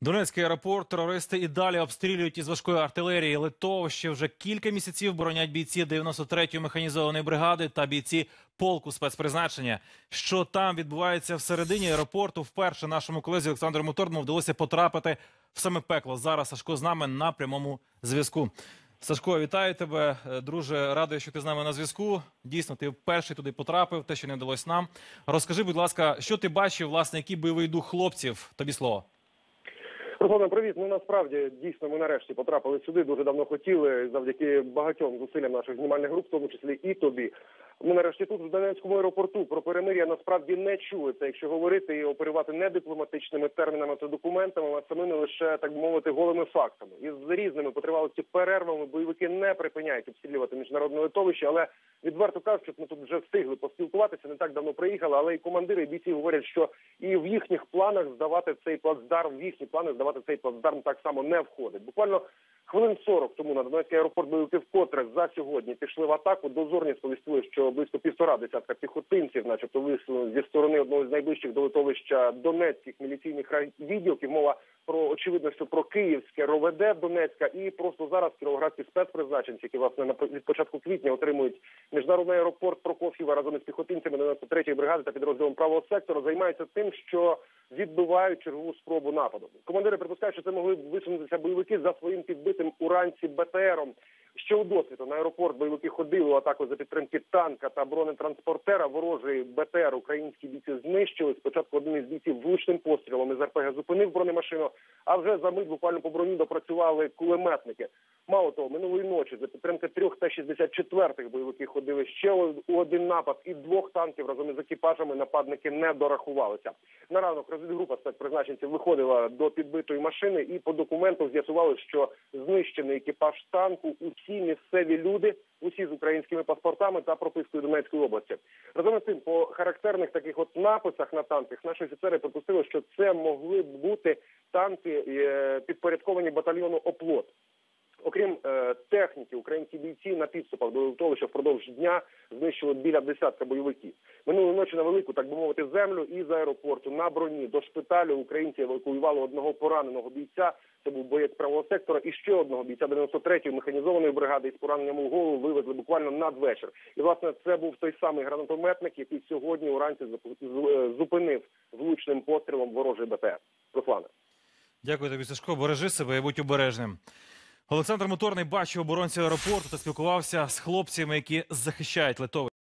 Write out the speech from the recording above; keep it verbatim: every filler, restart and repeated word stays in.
Донецький аеропорт терористи і далі обстрілюють із важкої артилерії. Литовище вже кілька місяців боронять бійці дев'яносто третьої механізованої бригади та бійці полку спецпризначення. Що там відбувається всередині аеропорту, вперше нашому колезі Олександру Моторному вдалося потрапити в саме пекло. Зараз Сашко з нами на прямому зв'язку. Сашко, вітаю тебе. Друже, радий, що ти з нами на зв'язку. Дійсно, ти перший туди потрапив, те, що не вдалося нам. Розкажи, будь ласка, що ти бачив, власне, який бойовий дух хлопців? Тобі слово. Руслане, привіт. Ну, насправді, дійсно, ми нарешті потрапили сюди, дуже давно хотіли, завдяки багатьом зусиллям наших знімальних груп, в тому числі і тобі. Ми нарешті тут, в Донецькому аеропорту, про перемир'я насправді не чули. Це якщо говорити і оперувати не дипломатичними термінами та документами, а самими лише, так би мовити, голими фактами. Із різними по тривалості перервами бойовики не припиняють обстрілювати міжнародне литовище, але відверто кажуть, що ми тут вже встигли поспілкуватися, не так давно приїхали, але і командири, і бійці говорять, що і в їхніх планах здавати цей плацдарм, в їхні плани здавати цей плацдарм так само не входить. Буквально хвилин сорок тому на Донецький аеропорт бойовики вкотре за сьогодні пішли в атаку. Дозорні сповістили, що близько півтора десятка піхотинців, начебто висунули зі сторони одного з найближчих до литовища донецьких міліційних відділків. Мова про, очевидно, що про київське РОВД Донецька, і просто зараз кіровоградські спецпризначенці, які, власне, від початку квітня отримують міжнародний аеропорт Прокоф'єва разом із піхотинцями дев'яносто третьої бригади та підрозділом правого сектору, займаються тим, що відбивають чергову спробу нападу. Командири припускають, що це могли висунутися бойовики за своїм підбитим уранці БТРом. Ще у досвіду на аеропорт бойовики ходили у атаку за підтримки танка та бронетранспортера. Ворожий БТР українські бійці знищили. Спочатку один із бійців влучним пострілом із РПГ зупинив бронемашину, а вже за мить буквально по броні допрацювали кулеметники. Мало того, минулої ночі за підтримки трьох Т шістдесят чотири бойовики ходили ще у один напад, і двох танків разом із екіпажами нападники не дорахувалися. На ранок розвідгрупа спецпризначенців виходила до підбитої машини і по документах з'ясували, що знищений екіпаж танку усі місцеві люди, усі з українськими паспортами та пропискою Донецької області. Разом з тим, по характерних таких от написах на танках наші офіцери припустили, що це могли б бути танки, підпорядковані батальйону «Оплот». Окрім е, техніки, українські бійці на підступах до литовища впродовж дня знищили біля десятка бойовиків. Минулої ночі на велику, так би мовити, землю із аеропорту на броні до шпиталю українці евакуювали одного пораненого бійця, це був боєць правого сектора, і ще одного бійця дев'яносто третьої механізованої бригади із пораненням у голову вивезли буквально надвечір. І, власне, це був той самий гранатометник, який сьогодні уранці зупинив влучним пострілом ворожий БТР. Руслане. Дякую тобі, Сашко. Бережи себе і будь обережним. Олександр Моторний бачив оборонців аеропорту та спілкувався з хлопцями, які захищають Литовище.